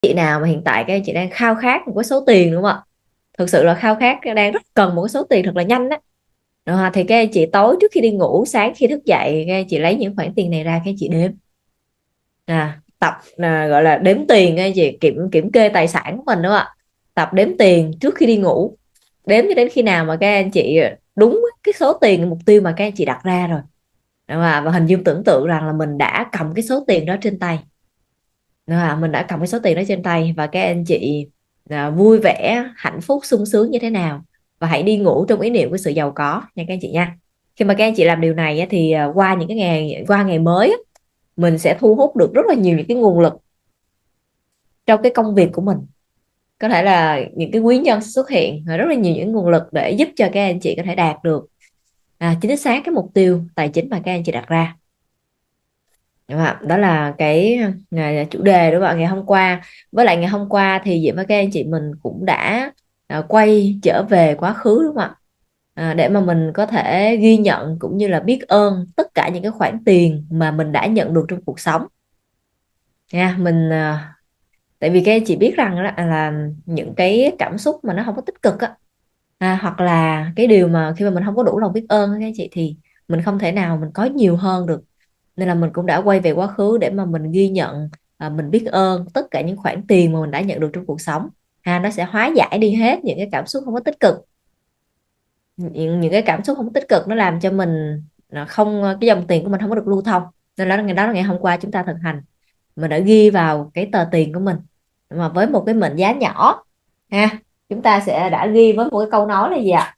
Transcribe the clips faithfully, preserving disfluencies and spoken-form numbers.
Chị nào mà hiện tại cái chị đang khao khát một cái số tiền, đúng không ạ? Thực sự là khao khát, đang rất cần một cái số tiền thật là nhanh đó. Rồi, thì cái chị tối trước khi đi ngủ, sáng khi thức dậy, cái chị lấy những khoản tiền này ra, cái chị đếm, à, tập à, gọi là đếm tiền, cái chị kiểm kiểm kê tài sản của mình, đúng không ạ? Tập đếm tiền trước khi đi ngủ, đếm cho đến khi nào mà các anh chị đúng cái số tiền mục tiêu mà các anh chị đặt ra rồi, đúng không ạ? Và hình dung tưởng tượng rằng là mình đã cầm cái số tiền đó trên tay. À, mình đã cầm cái số tiền đó trên tay và các anh chị à, vui vẻ, hạnh phúc, sung sướng như thế nào. Và hãy đi ngủ trong ý niệm của sự giàu có nha các anh chị nha. Khi mà các anh chị làm điều này á, thì à, qua những cái ngày qua ngày mới á, mình sẽ thu hút được rất là nhiều những cái nguồn lực trong cái công việc của mình. Có thể là những cái quý nhân xuất hiện, và rất là nhiều những nguồn lực để giúp cho các anh chị có thể đạt được à, chính xác cái mục tiêu tài chính mà các anh chị đặt ra. Đúng không ạ? Đó là cái ngày chủ đề, đúng không ạ? Ngày hôm qua, với lại ngày hôm qua thì Diễm và các anh chị mình cũng đã à, quay trở về quá khứ, đúng không ạ? À, để mà mình có thể ghi nhận cũng như là biết ơn tất cả những cái khoản tiền mà mình đã nhận được trong cuộc sống nha. Mình à, tại vì các anh chị biết rằng là, là những cái cảm xúc mà nó không có tích cực á, à, hoặc là cái điều mà khi mà mình không có đủ lòng biết ơn á các anh chị, thì mình không thể nào mình có nhiều hơn được. Nên là mình cũng đã quay về quá khứ để mà mình ghi nhận, à, mình biết ơn tất cả những khoản tiền mà mình đã nhận được trong cuộc sống. À, nó sẽ hóa giải đi hết những cái cảm xúc không có tích cực. Những, những cái cảm xúc không tích cực nó làm cho mình là không, cái dòng tiền của mình không có được lưu thông. Nên là ngày đó là ngày hôm qua chúng ta thực hành, mình đã ghi vào cái tờ tiền của mình mà với một cái mệnh giá nhỏ ha. Chúng ta sẽ đã ghi với một cái câu nói là gì ạ?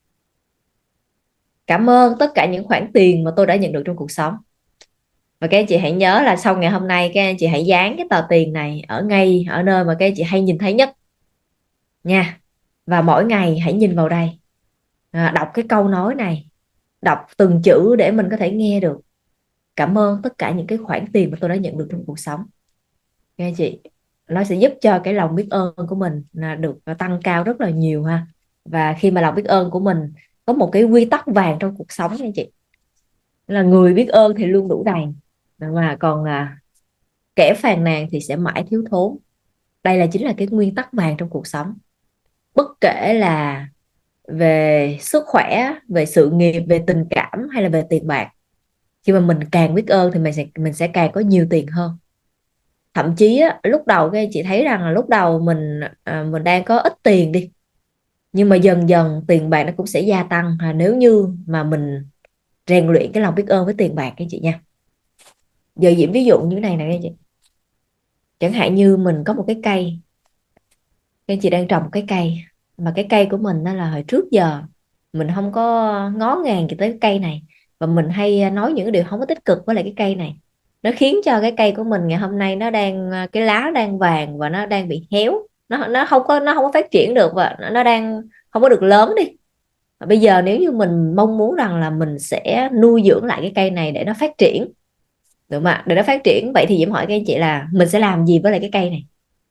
Cảm ơn tất cả những khoản tiền mà tôi đã nhận được trong cuộc sống. Và các anh chị hãy nhớ là sau ngày hôm nay, các anh chị hãy dán cái tờ tiền này ở ngay ở nơi mà các anh chị hay nhìn thấy nhất nha. Và mỗi ngày hãy nhìn vào đây, à, đọc cái câu nói này, đọc từng chữ để mình có thể nghe được. Cảm ơn tất cả những cái khoản tiền mà tôi đã nhận được trong cuộc sống. Các anh chị, nó sẽ giúp cho cái lòng biết ơn của mình là được tăng cao rất là nhiều ha. Và khi mà lòng biết ơn của mình có một cái quy tắc vàng trong cuộc sống, các anh chị, là người biết ơn thì luôn đủ đầy, mà còn à, kẻ phàn nàn thì sẽ mãi thiếu thốn. Đây là chính là cái nguyên tắc vàng trong cuộc sống. Bất kể là về sức khỏe, về sự nghiệp, về tình cảm hay là về tiền bạc, khi mà mình càng biết ơn thì mình sẽ mình sẽ càng có nhiều tiền hơn. Thậm chí á, lúc đầu các anh chị thấy rằng là lúc đầu mình à, mình đang có ít tiền đi, nhưng mà dần dần tiền bạc nó cũng sẽ gia tăng, à, nếu như mà mình rèn luyện cái lòng biết ơn với tiền bạc các anh chị nha. Giờ Diễm ví dụ như thế này nè các anh chị. Chẳng hạn như mình có một cái cây, các anh chị đang trồng cái cây, mà cái cây của mình đó là hồi trước giờ mình không có ngó ngàng gì tới cái cây này, và mình hay nói những cái điều không có tích cực với lại cái cây này. Nó khiến cho cái cây của mình ngày hôm nay nó đang, cái lá đang vàng và nó đang bị héo, nó nó không có nó không có phát triển được, và nó, nó đang không có được lớn đi. Và bây giờ nếu như mình mong muốn rằng là mình sẽ nuôi dưỡng lại cái cây này để nó phát triển, được không ạ? Để nó phát triển, vậy thì Diễm hỏi các anh chị là mình sẽ làm gì với lại cái cây này?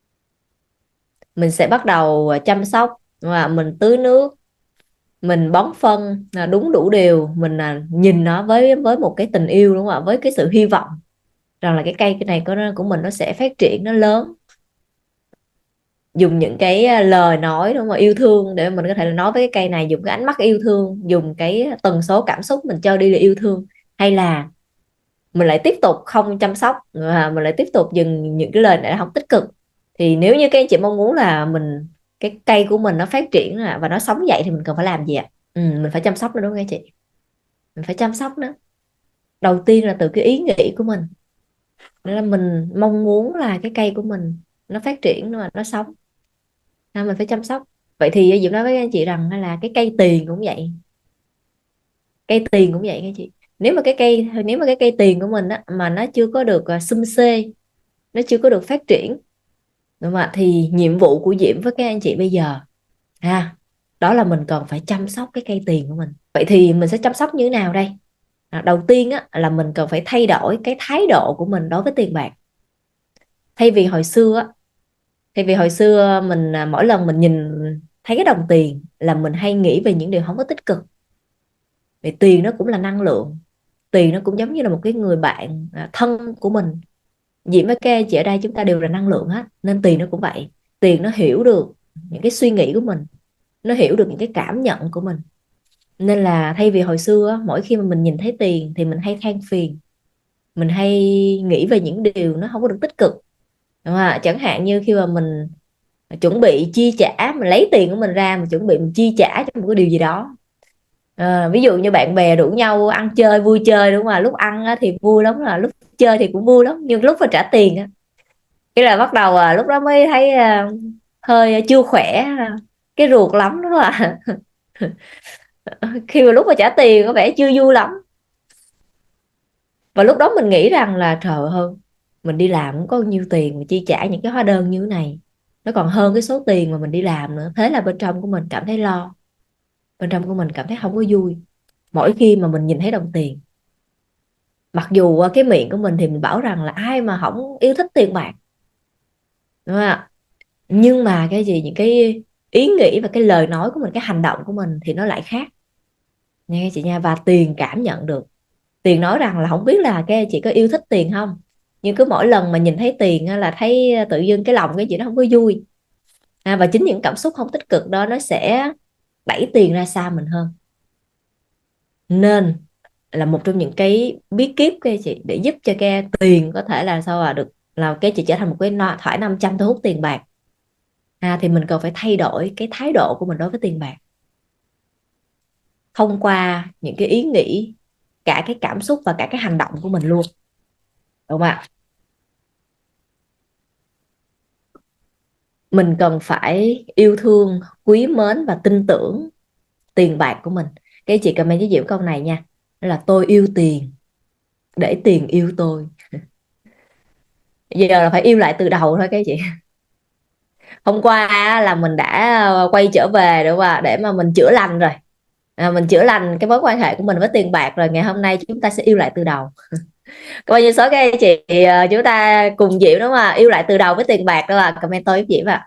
Mình sẽ bắt đầu chăm sóc, và mình tưới nước, mình bón phân là đúng đủ điều, mình là nhìn nó với với một cái tình yêu, đúng không ạ? Với cái sự hy vọng rằng là cái cây cái này của nó của mình nó sẽ phát triển, nó lớn. Dùng những cái à, lời nói, đúng không, yêu thương để mình có thể là nói với cái cây này, dùng cái ánh mắt yêu thương, dùng cái tần số cảm xúc mình cho đi là yêu thương. Hay là mình lại tiếp tục không chăm sóc, à, mình lại tiếp tục dừng những cái lời này không tích cực. Thì nếu như các anh chị mong muốn là mình, cái cây của mình nó phát triển và nó sống dậy, thì mình cần phải làm gì ạ? Ừ, mình phải chăm sóc nó, đúng không các anh chị? Mình phải chăm sóc nó. Đầu tiên là từ cái ý nghĩ của mình, đó là mình mong muốn là cái cây của mình nó phát triển, nó nó sống, nên mình phải chăm sóc. Vậy thì Diệu nói với các anh chị rằng là cái cây tiền cũng vậy. Cây tiền cũng vậy các anh chị. Nếu mà cái cây nếu mà cái cây tiền của mình á, mà nó chưa có được uh, xum xê, nó chưa có được phát triển, đúng không ạ? Thì nhiệm vụ của Diễm với các anh chị bây giờ ha, đó là mình cần phải chăm sóc cái cây tiền của mình. Vậy thì mình sẽ chăm sóc như thế nào đây? À, đầu tiên á, là mình cần phải thay đổi cái thái độ của mình đối với tiền bạc. Thay vì hồi xưa á, thay vì hồi xưa mình à, mỗi lần mình nhìn thấy cái đồng tiền là mình hay nghĩ về những điều không có tích cực. Vì tiền nó cũng là năng lượng, tiền nó cũng giống như là một cái người bạn à, thân của mình. Diễm với các anh chị ở đây chúng ta đều là năng lượng hết, nên tiền nó cũng vậy. Tiền nó hiểu được những cái suy nghĩ của mình, nó hiểu được những cái cảm nhận của mình. Nên là thay vì hồi xưa mỗi khi mà mình nhìn thấy tiền thì mình hay than phiền, mình hay nghĩ về những điều nó không có được tích cực, đúng không? Chẳng hạn như khi mà mình chuẩn bị chi trả, mình lấy tiền của mình ra, mình chuẩn bị mình chi trả cho một cái điều gì đó. À, ví dụ như bạn bè rủ nhau ăn chơi vui chơi, đúng không? Lúc ăn á, thì vui lắm, là lúc chơi thì cũng vui lắm, nhưng lúc phải trả tiền á, cái là bắt đầu à, lúc đó mới thấy à, hơi chưa khỏe cái ruột lắm, đó là khi mà lúc mà trả tiền có vẻ chưa vui lắm. Và lúc đó mình nghĩ rằng là trời ơi, mình đi làm cũng có nhiêu tiền mà chi trả những cái hóa đơn như thế này, nó còn hơn cái số tiền mà mình đi làm nữa. Thế là bên trong của mình cảm thấy lo, bên trong của mình cảm thấy không có vui mỗi khi mà mình nhìn thấy đồng tiền. Mặc dù à, cái miệng của mình thì mình bảo rằng là ai mà không yêu thích tiền bạc, đúng không ạ? Nhưng mà cái gì, những cái ý nghĩ và cái lời nói của mình, cái hành động của mình thì nó lại khác nha chị nha. Và tiền cảm nhận được, tiền nói rằng là không biết là cái chị có yêu thích tiền không, nhưng cứ mỗi lần mà nhìn thấy tiền á, là thấy tự dưng cái lòng cái chị nó không có vui. À, và chính những cảm xúc không tích cực đó nó sẽ đẩy tiền ra xa mình hơn. Nên là một trong những cái bí kíp cái chị để giúp cho cái tiền có thể là sao là được, là cái chị trở thành một cái no- thỏi nam châm thu hút tiền bạc. À, thì mình cần phải thay đổi cái thái độ của mình đối với tiền bạc thông qua những cái ý nghĩ, cả cái cảm xúc và cả cái hành động của mình luôn, đúng không ạ? Mình cần phải yêu thương, quý mến và tin tưởng tiền bạc của mình. Cái chị comment với Diệu câu này nha, đó là tôi yêu tiền để tiền yêu tôi. Giờ là phải yêu lại từ đầu thôi cái chị. Hôm qua là mình đã quay trở về, đúng không ạ, để mà mình chữa lành rồi. À, mình chữa lành cái mối quan hệ của mình với tiền bạc rồi, ngày hôm nay chúng ta sẽ yêu lại từ đầu. Coi như số cái chị, ờ, chúng ta cùng Diệu đúng không ạ, yêu lại từ đầu với tiền bạc, đó là comment tôi với Diệu ạ.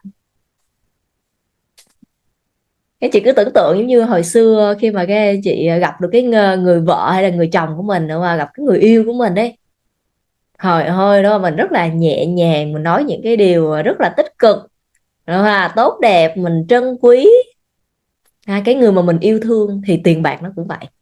Cái chị cứ tưởng tượng giống như hồi xưa khi mà cái chị gặp được cái người vợ hay là người chồng của mình, đúng không? Gặp cái người yêu của mình đấy, hồi ôi đó mình rất là nhẹ nhàng, mình nói những cái điều rất là tích cực, đúng không? Tốt đẹp, mình trân quý à, cái người mà mình yêu thương. Thì tiền bạc nó cũng vậy.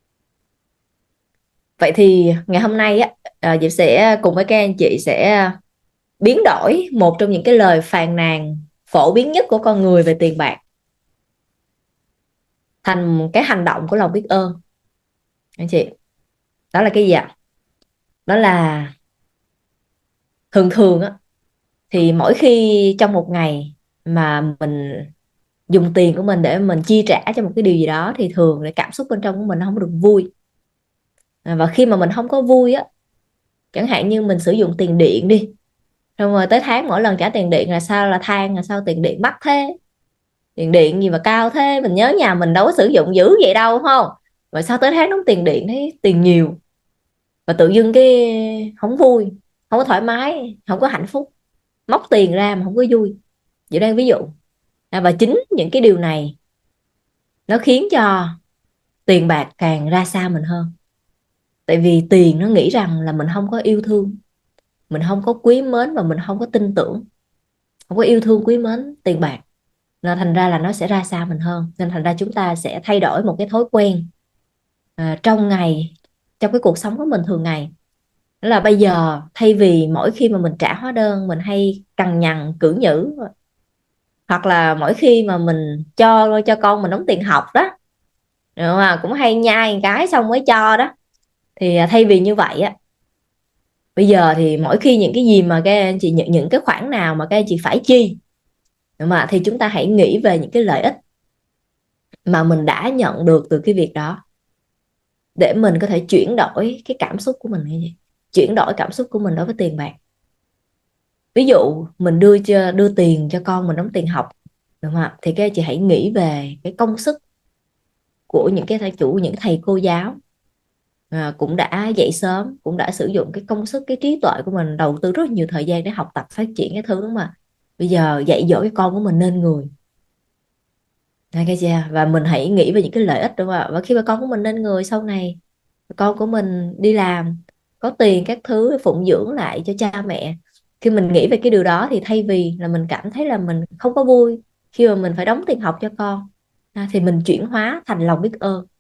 Vậy thì ngày hôm nay á, à, Diệp sẽ cùng với các anh chị sẽ biến đổi một trong những cái lời phàn nàn phổ biến nhất của con người về tiền bạc thành cái hành động của lòng biết ơn anh chị. Đó là cái gì ạ? Đó là thường thường á, thì mỗi khi trong một ngày mà mình dùng tiền của mình để mình chi trả cho một cái điều gì đó, thì thường là cảm xúc bên trong của mình nó không được vui. À, và khi mà mình không có vui á, chẳng hạn như mình sử dụng tiền điện đi, xong rồi tới tháng mỗi lần trả tiền điện là sao, là than là sao tiền điện mắc thế, tiền điện gì mà cao thế, mình nhớ nhà mình đâu có sử dụng dữ vậy đâu, không? Rồi sao tới tháng đóng tiền điện thấy tiền nhiều, và tự dưng cái không vui, không có thoải mái, không có hạnh phúc, móc tiền ra mà không có vui. Vậy đang ví dụ. À, và chính những cái điều này nó khiến cho tiền bạc càng ra xa mình hơn. Tại vì tiền nó nghĩ rằng là mình không có yêu thương, mình không có quý mến và mình không có tin tưởng, không có yêu thương quý mến tiền bạc, nên thành ra là nó sẽ ra xa mình hơn. Nên thành ra chúng ta sẽ thay đổi một cái thói quen à, trong ngày, trong cái cuộc sống của mình thường ngày. Đó là bây giờ thay vì mỗi khi mà mình trả hóa đơn mình hay cằn nhằn cử nhữ, hoặc là mỗi khi mà mình cho cho con mình đóng tiền học đó, đúng không? À, cũng hay nhai một cái xong mới cho đó. Thì à, thay vì như vậy á, bây giờ thì mỗi khi những cái gì mà các anh chị nhận những cái khoản nào mà các anh chị phải chi, đúng không ạ, thì chúng ta hãy nghĩ về những cái lợi ích mà mình đã nhận được từ cái việc đó, để mình có thể chuyển đổi cái cảm xúc của mình như vậy, chuyển đổi cảm xúc của mình đối với tiền bạc. Ví dụ mình đưa cho đưa tiền cho con mình đóng tiền học, đúng không ạ, thì các anh chị hãy nghĩ về cái công sức của những cái thầy chủ, những thầy cô giáo à, cũng đã dậy sớm, cũng đã sử dụng cái công sức, cái trí tuệ của mình, đầu tư rất nhiều thời gian để học tập phát triển cái thứ, đúng không ạ? Bây giờ dạy dỗ cái con của mình nên người. Thấy cái chưa? Và mình hãy nghĩ về những cái lợi ích, đúng không ạ? Và khi mà con của mình nên người, sau này con của mình đi làm có tiền các thứ phụng dưỡng lại cho cha mẹ. Khi mình nghĩ về cái điều đó thì thay vì là mình cảm thấy là mình không có vui khi mà mình phải đóng tiền học cho con, à, thì mình chuyển hóa thành lòng biết ơn.